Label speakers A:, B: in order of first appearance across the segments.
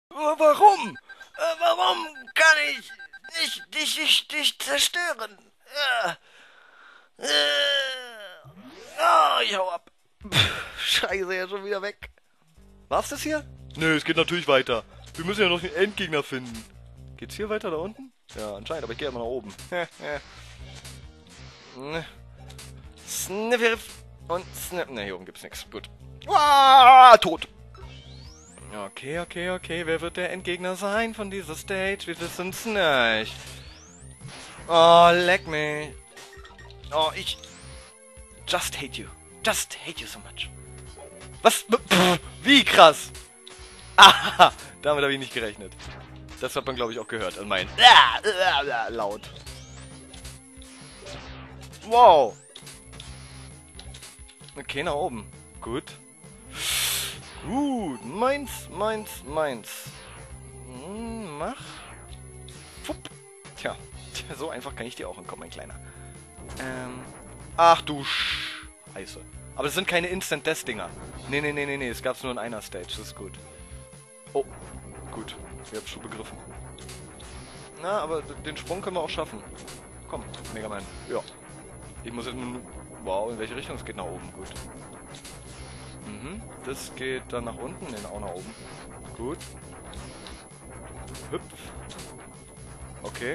A: Warum? Warum kann ich dich zerstören? Ich hau ab. Scheiße, ja schon wieder weg. War's das hier? Nö, es geht natürlich weiter. Wir müssen ja noch den Endgegner finden. Geht's hier weiter da unten? Ja, anscheinend, aber ich gehe immer nach oben. Sniffirf und Snip. Ne, hier oben gibt's nichts. Gut. Tot. Okay. Wer wird der Endgegner sein von dieser Stage? Wir wissen's nicht. Oh, leck mich. Oh, ich... Just hate you. Just hate you so much. Was? Pff, wie krass. Ah, damit habe ich nicht gerechnet. Das hat man, glaube ich, auch gehört an meinen... laut. Wow. Okay, nach oben. Gut. Meins. Mach. Fupp. Tja, so einfach kann ich dir auch entkommen, mein Kleiner. Ach du Scheiße. Aber es sind keine Instant-Death-Dinger. Nee, es gab's nur in einer Stage, das ist gut. Oh, gut. Ich hab's schon begriffen. Na, aber den Sprung können wir auch schaffen. Komm, Mega Man. Ja. Ich muss jetzt nur... Wow, in welche Richtung? Es geht nach oben, gut. Das geht dann nach unten, nee, auch nach oben. Gut. Hüpf. Okay.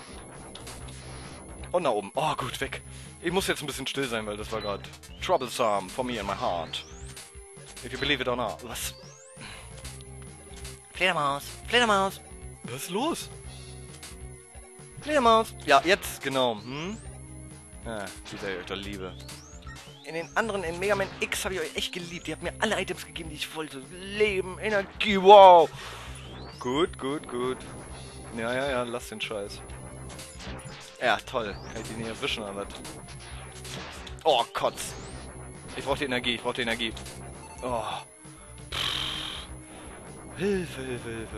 A: Und nach oben. Oh, gut, weg. Ich muss jetzt ein bisschen still sein, weil das war gerade troublesome for me and my heart. If you believe it or not. Was? Fledermaus. Was ist los? Fledermaus. Ja, jetzt, genau. Ja, dieser euch doch Liebe. In den anderen, in Mega Man X habe ich euch echt geliebt. Ihr habt mir alle Items gegeben, die ich wollte. Leben, Energie, wow. Gut. Ja, lass den Scheiß. Ja, toll. Kann ich die nicht erwischen, aber... Oh, Kotz. Ich brauche die Energie, Oh. Pff. Hilfe.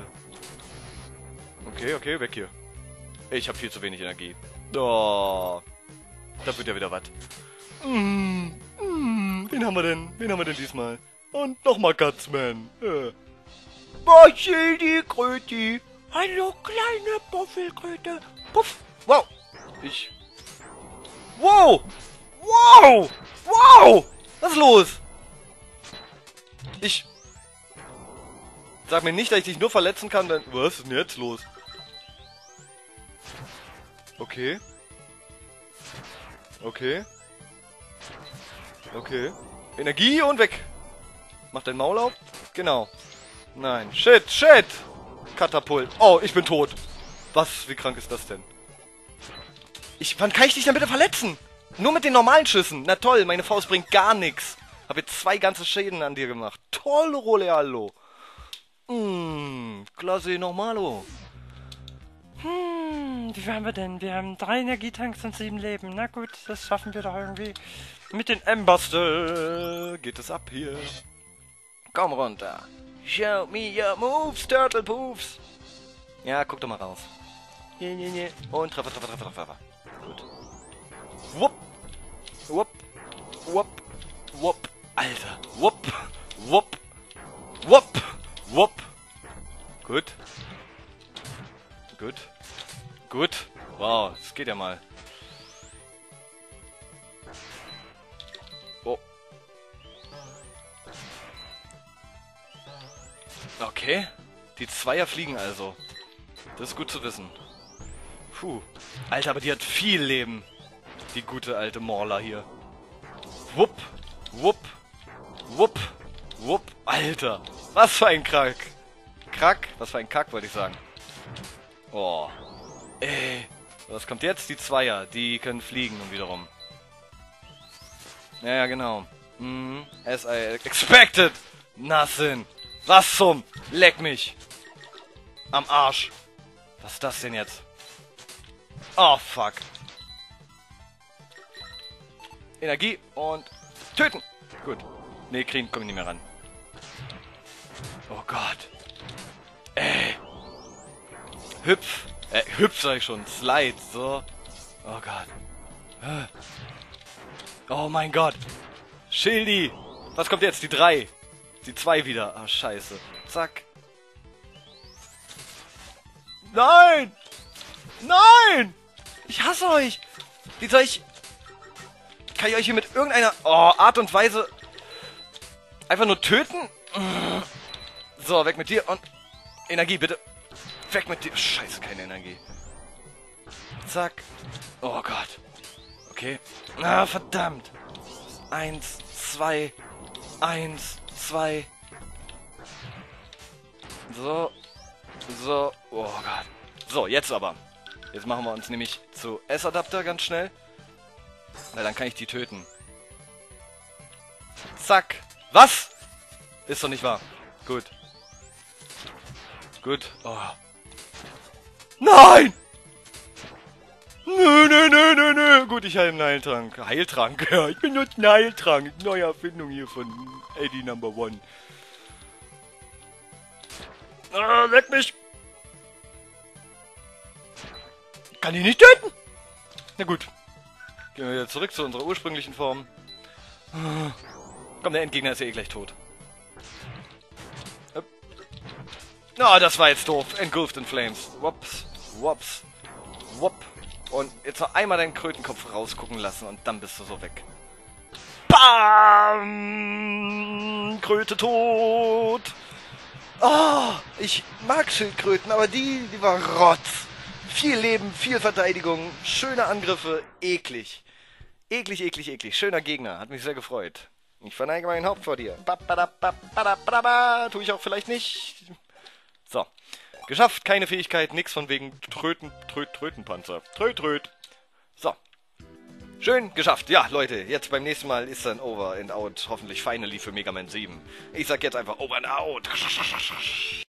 A: Okay, weg hier. Ich habe viel zu wenig Energie. Oh. Da wird ja wieder was. Wen haben wir denn diesmal? Und nochmal Gutsman. Was ist die Kröte? Hallo, kleine Buffelkröte. Puff. Wow. Wow. Was ist los? Sag mir nicht, dass ich dich nur verletzen kann, dann... Was ist denn jetzt los? Okay. Energie und weg. Mach dein Maul auf. Genau. Nein. Shit. Katapult. Oh, ich bin tot. Was? Wie krank ist das denn? Wann kann ich dich denn bitte verletzen? Nur mit den normalen Schüssen. Na toll, meine Faust bringt gar nichts. Hab jetzt 2 ganze Schäden an dir gemacht. Toll, Roleallo. Klasse normalo.
B: Wie waren wir denn? Wir haben 3 Energietanks und 7 Leben. Na gut, das schaffen wir doch irgendwie.
A: Mit den Emberste geht es ab hier. Komm runter. Show me your moves, Turtle Poofs. Ja, guck doch mal raus. Nee. Und Treffer. Gut. Wupp. Alter. Wupp. Gut. Wow, das geht ja mal. Oh. Okay. Die Zweier fliegen also. Das ist gut zu wissen. Puh. Alter, aber die hat viel Leben. Die gute alte Morla hier. Wupp. Alter. Was für ein Krack. Was für ein Kack, wollte ich sagen. Oh. Ey. Was kommt jetzt? Die Zweier. Die können fliegen und wiederum. Ja, genau. As I expected. Nothing. Was zum? Leck mich. Am Arsch. Was ist das denn jetzt? Oh, fuck. Energie und töten. Gut. Nee, komm ich nicht mehr ran. Oh Gott. Ey. Hüpf sag ich schon. Slide. So. Oh Gott. Oh mein Gott. Schildi. Was kommt jetzt? Die 3. Die 2 wieder. Ah, scheiße. Zack. Nein! Nein! Ich hasse euch! Wie soll ich... Kann ich euch hier mit irgendeiner Art und Weise einfach nur töten? So, weg mit dir und... Energie, bitte. Weg mit dir. Scheiße, keine Energie. Zack. Oh Gott. Okay. Ah, verdammt. 1, 2. 1, 2. So. So. Oh Gott. So, jetzt aber. Jetzt machen wir uns nämlich zu S-Adapter ganz schnell. Weil dann kann ich die töten. Zack. Was? Ist doch nicht wahr. Gut. Gut. Oh. Nein! Nö, nö, nö, nö, nö. Gut, ich habe einen Heiltrank. Heiltrank? Ja, ich bin nur ein Heiltrank. Neue Erfindung hier von Eddie Number One. Ah, leck mich! Kann ich nicht töten? Na gut. Gehen wir wieder zurück zu unserer ursprünglichen Form. Komm, der Endgegner ist ja eh gleich tot. Na, das war jetzt doof. Engulfed in Flames. Wops, wops, wop. Und jetzt noch einmal deinen Krötenkopf rausgucken lassen und dann bist du so weg. Bam! Kröte tot! Oh, ich mag Schildkröten, aber die war Rotz. Viel Leben, viel Verteidigung, schöne Angriffe, eklig. Eklig, eklig, eklig. Schöner Gegner, hat mich sehr gefreut. Ich verneige mein Haupt vor dir. Tue ich auch vielleicht nicht. So, geschafft, keine Fähigkeit, nix von wegen Trötenpanzer. Tröt. So, schön, geschafft. Ja, Leute, jetzt beim nächsten Mal ist dann over and out. Hoffentlich finally für Mega Man 7. Ich sag jetzt einfach over and out.